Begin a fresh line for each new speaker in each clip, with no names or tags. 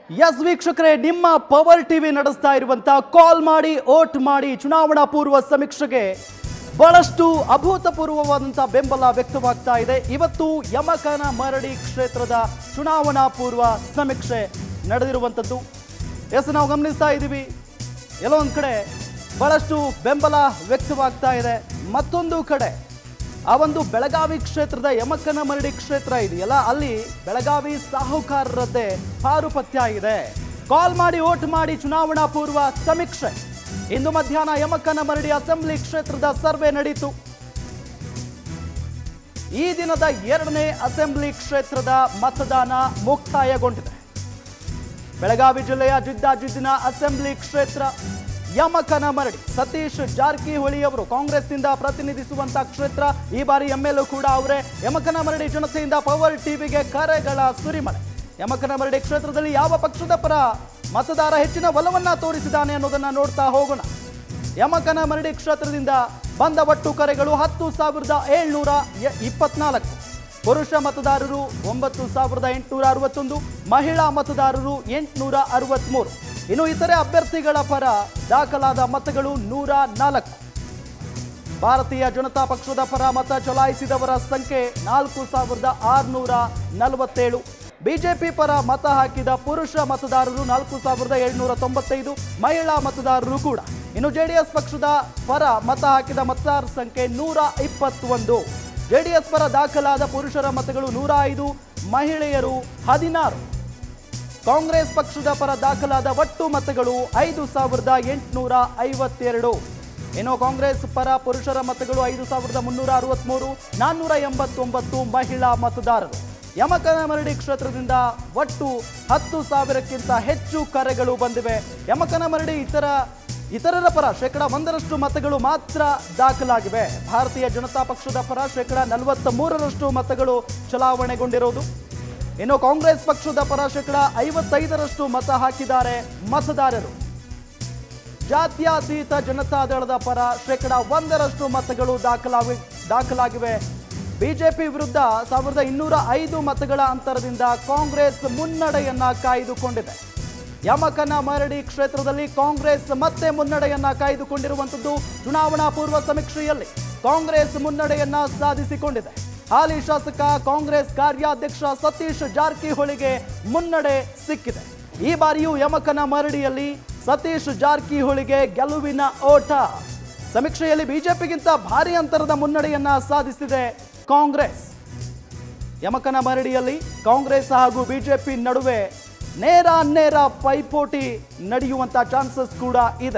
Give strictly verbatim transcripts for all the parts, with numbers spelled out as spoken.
S ವೀಕ್ಷಕರೇ, ನಿಮ್ಮ power TV ನಡೆಸ್ತಾ ಇರುವಂತಹ ಕಾಲ್ ಮಾಡಿ ಓಟ್ ಮಾಡಿ ಚುನಾವಣಾ ಪೂರ್ವ ಸಮೀಕ್ಷೆಗೆ ಬಹಳಷ್ಟು ಅಭೂತಪೂರ್ವವಾದಂತಹ ಬೆಂಬಲ ವ್ಯಕ್ತವಾಗ್ತಾ ಇದೆ. ಇವತ್ತು ಯಮಕನಮರಡಿ ಕ್ಷೇತ್ರದ ಚುನಾವಣಾ ಪೂರ್ವ ಸಮೀಕ್ಷೆ ನಡೆದಿರುವಂಥದ್ದು. ಎಸ್ ನಾವು ಗಮನಿಸ್ತಾ ಇದ್ದೀವಿ, ಎಲ್ಲೋ ಒಂದು ಕಡೆ ಬಹಳಷ್ಟು ಬೆಂಬಲ ವ್ಯಕ್ತವಾಗ್ತಾ ಇದೆ, ಮತ್ತೊಂದು ಕಡೆ ಆ ಒಂದು ಬೆಳಗಾವಿ ಕ್ಷೇತ್ರದ ಯಮಕನಮರಡಿ ಕ್ಷೇತ್ರ ಇದೆಯಲ್ಲ, ಅಲ್ಲಿ ಬೆಳಗಾವಿ ಸಾಹುಕಾರರದ್ದೇ ಪಾರುಪತ್ಯ ಇದೆ. ಕಾಲ್ ಮಾಡಿ ಓಟ್ ಮಾಡಿ ಚುನಾವಣಾ ಪೂರ್ವ ಸಮೀಕ್ಷೆ ಇಂದು ಮಧ್ಯಾಹ್ನ ಯಮಕನಮರಡಿ ಅಸೆಂಬ್ಲಿ ಕ್ಷೇತ್ರದ ಸರ್ವೆ ನಡೆಯಿತು. ಈ ದಿನದ ಎರಡನೇ ಅಸೆಂಬ್ಲಿ ಕ್ಷೇತ್ರದ ಮತದಾನ ಮುಕ್ತಾಯಗೊಂಡಿದೆ. ಬೆಳಗಾವಿ ಜಿಲ್ಲೆಯ ಜಿದ್ದಾಜಿದ್ದಿನ ಅಸೆಂಬ್ಲಿ ಕ್ಷೇತ್ರ ಯಮಕನಮರಡಿ. ಸತೀಶ್ ಜಾರಕಿಹೊಳಿ ಅವರು ಕಾಂಗ್ರೆಸ್ನಿಂದ ಪ್ರತಿನಿಧಿಸುವಂತಹ ಕ್ಷೇತ್ರ. ಈ ಬಾರಿ ಎಂಎಲ್ಎ ಕೂಡ ಅವರೇ. ಯಮಕನಮರಡಿ ಜನತೆಯಿಂದ ಪವರ್ ಟಿವಿಗೆ ಕರೆಗಳ ಸುರಿಮಳೆ. ಯಮಕನಮರಡಿ ಕ್ಷೇತ್ರದಲ್ಲಿ ಯಾವ ಪಕ್ಷದ ಪರ ಮತದಾರ ಹೆಚ್ಚಿನ ಒಲವನ್ನ ತೋರಿಸಿದ್ದಾನೆ ಅನ್ನೋದನ್ನ ನೋಡ್ತಾ ಹೋಗೋಣ. ಯಮಕನಮರಡಿ ಕ್ಷೇತ್ರದಿಂದ ಬಂದ ಒಟ್ಟು ಕರೆಗಳು ಹತ್ತು ಸಾವಿರದ ಏಳ್ನೂರ ಇಪ್ಪತ್ನಾಲ್ಕು. ಪುರುಷ ಮತದಾರರು ಒಂಬತ್ತು ಸಾವಿರದ ಎಂಟುನೂರ ಅರವತ್ತೊಂದು, ಮಹಿಳಾ ಮತದಾರರು ಎಂಟುನೂರ ಅರವತ್ಮೂರು. ಇನ್ನು ಇತರೆ ಅಭ್ಯರ್ಥಿಗಳ ಪರ ದಾಖಲಾದ ಮತಗಳು ನೂರ ನಾಲ್ಕು. ಭಾರತೀಯ ಜನತಾ ಪಕ್ಷದ ಪರ ಮತ ಚಲಾಯಿಸಿದವರ ಸಂಖ್ಯೆ ನಾಲ್ಕು ಸಾವಿರದ ಆರುನೂರ ನಲವತ್ತೇಳು. ಬಿಜೆಪಿ ಪರ ಮತ ಹಾಕಿದ ಪುರುಷ ಮತದಾರರು ನಾಲ್ಕು ಸಾವಿರದ ಏಳ್ನೂರ ತೊಂಬತ್ತೈದು, ಮಹಿಳಾ ಮತದಾರರು ಕೂಡ. ಇನ್ನು ಜೆಡಿಎಸ್ ಪಕ್ಷದ ಪರ ಮತ ಹಾಕಿದ ಮತದಾರರ ಸಂಖ್ಯೆ ನೂರ ಇಪ್ಪತ್ತೊಂದು. ಜೆಡಿಎಸ್ ಪರ ದಾಖಲಾದ ಪುರುಷರ ಮತಗಳು ನೂರ ಐದು, ಮಹಿಳೆಯರು ಹದಿನಾರು. ಕಾಂಗ್ರೆಸ್ ಪಕ್ಷದ ಪರ ದಾಖಲಾದ ಒಟ್ಟು ಮತಗಳು ಐದು ಸಾವಿರದ ಎಂಟುನೂರ ಐವತ್ತೆರಡು. ಇನ್ನು ಕಾಂಗ್ರೆಸ್ ಪರ ಪುರುಷರ ಮತಗಳು ಐದು ಸಾವಿರದ ಮುನ್ನೂರ ಅರವತ್ಮೂರು, ನಾನ್ನೂರ ಎಂಬತ್ತೊಂಬತ್ತು ಮಹಿಳಾ ಮತದಾರರು. ಯಮಕನಮರಡಿ ಕ್ಷೇತ್ರದಿಂದ ಒಟ್ಟು ಹತ್ತು ಸಾವಿರಕ್ಕಿಂತ ಹೆಚ್ಚು ಕರೆಗಳು ಬಂದಿವೆ. ಯಮಕನಮರಡಿ ಇತರ ಇತರರ ಪರ ಶೇಕಡ ಒಂದರಷ್ಟು ಮತಗಳು ಮಾತ್ರ ದಾಖಲಾಗಿವೆ. ಭಾರತೀಯ ಜನತಾ ಪಕ್ಷದ ಪರ ಶೇಕಡ ನಲವತ್ತ ಮೂರರಷ್ಟು ಮತಗಳು ಚಲಾವಣೆಗೊಂಡಿರುವುದು. ಇನ್ನು ಕಾಂಗ್ರೆಸ್ ಪಕ್ಷದ ಪರ ಶೇಕಡ ಐವತ್ತೈದರಷ್ಟು ಮತ ಹಾಕಿದ್ದಾರೆ ಮತದಾರರು. ಜಾತ್ಯತೀತ ಜನತಾದಳದ ಪರ ಶೇಕಡ ಒಂದರಷ್ಟು ಮತಗಳು ದಾಖಲಾಗಿ ದಾಖಲಾಗಿವೆ. ಬಿಜೆಪಿ ವಿರುದ್ಧ ಸಾವಿರದ ಇನ್ನೂರ ಐದು ಮತಗಳ ಅಂತರದಿಂದ ಕಾಂಗ್ರೆಸ್ ಮುನ್ನಡೆಯನ್ನ ಕಾಯ್ದುಕೊಂಡಿದೆ. ಯಮಕನಮರಡಿ ಕ್ಷೇತ್ರದಲ್ಲಿ ಕಾಂಗ್ರೆಸ್ ಮತ್ತೆ ಮುನ್ನಡೆಯನ್ನ ಕಾಯ್ದುಕೊಂಡಿರುವಂಥದ್ದು. ಚುನಾವಣಾ ಪೂರ್ವ ಸಮೀಕ್ಷೆಯಲ್ಲಿ ಕಾಂಗ್ರೆಸ್ ಮುನ್ನಡೆಯನ್ನ ಸಾಧಿಸಿಕೊಂಡಿದೆ. ಹಾಲಿ ಶಾಸಕ ಕಾಂಗ್ರೆಸ್ ಕಾರ್ಯಾಧ್ಯಕ್ಷ ಸತೀಶ್ ಜಾರಕಿಹೊಳಿಗೆ ಮುನ್ನಡೆ ಸಿಕ್ಕಿದೆ. ಈ ಬಾರಿಯೂ ಯಮಕನಮರಡಿಯಲ್ಲಿ ಸತೀಶ್ ಜಾರಕಿಹೊಳಿಗೆ ಗೆಲುವಿನ ಓಟ. ಸಮೀಕ್ಷೆಯಲ್ಲಿ ಬಿಜೆಪಿಗಿಂತ ಭಾರಿ ಅಂತರದ ಮುನ್ನಡೆಯನ್ನ ಸಾಧಿಸಿದೆ ಕಾಂಗ್ರೆಸ್. ಯಮಕನಮರಡಿಯಲ್ಲಿ ಕಾಂಗ್ರೆಸ್ ಹಾಗೂ ಬಿಜೆಪಿ ನಡುವೆ ನೇರ ನೇರ ಪೈಪೋಟಿ ನಡೆಯುವಂತ ಚಾನ್ಸಸ್ ಕೂಡ ಇದೆ.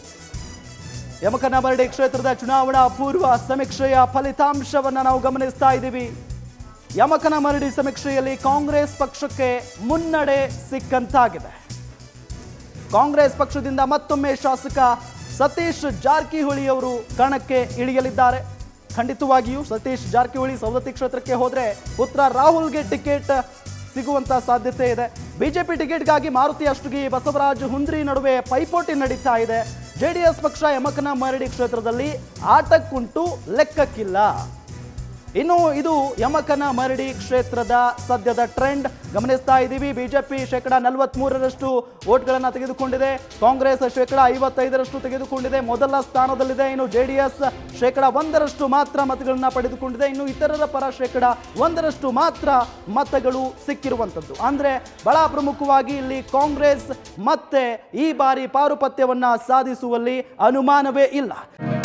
ಯಮಕನಮರಡಿ ಕ್ಷೇತ್ರದ ಚುನಾವಣಾ ಪೂರ್ವ ಸಮೀಕ್ಷೆಯ ಫಲಿತಾಂಶವನ್ನು ನಾವು ಗಮನಿಸ್ತಾ ಇದ್ದೀವಿ. ಯಮಕನಮರಡಿ ಸಮೀಕ್ಷೆಯಲ್ಲಿ ಕಾಂಗ್ರೆಸ್ ಪಕ್ಷಕ್ಕೆ ಮುನ್ನಡೆ ಸಿಕ್ಕಂತಾಗಿದೆ. ಕಾಂಗ್ರೆಸ್ ಪಕ್ಷದಿಂದ ಮತ್ತೊಮ್ಮೆ ಶಾಸಕ ಸತೀಶ್ ಜಾರಕಿಹೊಳಿ ಅವರು ಕಣಕ್ಕೆ ಇಳಿಯಲಿದ್ದಾರೆ. ಖಂಡಿತವಾಗಿಯೂ ಸತೀಶ್ ಜಾರಕಿಹೊಳಿ ಸವದತ್ತಿ ಕ್ಷೇತ್ರಕ್ಕೆ ಹೋದರೆ ಪುತ್ರ ರಾಹುಲ್ಗೆ ಟಿಕೆಟ್ ಸಿಗುವಂತ ಸಾಧ್ಯತೆ ಇದೆ. ಬಿಜೆಪಿ ಟಿಕೆಟ್ಗಾಗಿ ಮಾರುತಿ ಅಷ್ಟಗಿ, ಬಸವರಾಜ್ ಹುಂದ್ರಿ ನಡುವೆ ಪೈಪೋಟಿ ನಡೀತಾ ಇದೆ. ಜೆಡಿಎಸ್ ಪಕ್ಷ ಯಮಕನಮರಡಿ ಕ್ಷೇತ್ರದಲ್ಲಿ ಆಟಕ್ಕುಂಟು ಲೆಕ್ಕಕ್ಕಿಲ್ಲ. ಇನ್ನು ಇದು ಯಮಕನಮರಡಿ ಕ್ಷೇತ್ರದ ಸದ್ಯದ ಟ್ರೆಂಡ್ ಗಮನಿಸ್ತಾ ಇದ್ದೀವಿ. ಬಿಜೆಪಿ ಶೇಕಡ ನಲವತ್ಮೂರರಷ್ಟು ವೋಟ್ಗಳನ್ನು ತೆಗೆದುಕೊಂಡಿದೆ. ಕಾಂಗ್ರೆಸ್ ಶೇಕಡ ಐವತ್ತೈದರಷ್ಟು ತೆಗೆದುಕೊಂಡಿದೆ, ಮೊದಲ ಸ್ಥಾನದಲ್ಲಿದೆ. ಇನ್ನು ಜೆಡಿಎಸ್ ಶೇಕಡ ಒಂದರಷ್ಟು ಮಾತ್ರ ಮತಗಳನ್ನ ಪಡೆದುಕೊಂಡಿದೆ. ಇನ್ನು ಇತರರ ಪರ ಶೇಕಡ ಒಂದರಷ್ಟು ಮಾತ್ರ ಮತಗಳು ಸಿಕ್ಕಿರುವಂಥದ್ದು. ಅಂದ್ರೆ ಬಹಳ ಪ್ರಮುಖವಾಗಿ ಇಲ್ಲಿ ಕಾಂಗ್ರೆಸ್ ಮತ್ತೆ ಈ ಬಾರಿ ಪಾರುಪತ್ಯವನ್ನ ಸಾಧಿಸುವಲ್ಲಿ ಅನುಮಾನವೇ ಇಲ್ಲ.